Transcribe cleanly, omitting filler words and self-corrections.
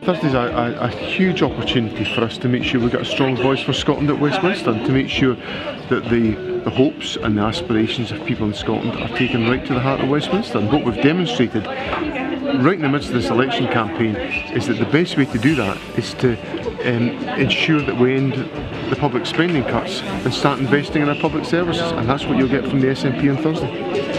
Thursday's a huge opportunity for us to make sure we've got a strong voice for Scotland at Westminster, and to make sure that the hopes and the aspirations of people in Scotland are taken right to the heart of Westminster. And what we've demonstrated right in the midst of this election campaign is that the best way to do that is to ensure that we end the public spending cuts and start investing in our public services, and that's what you'll get from the SNP on Thursday.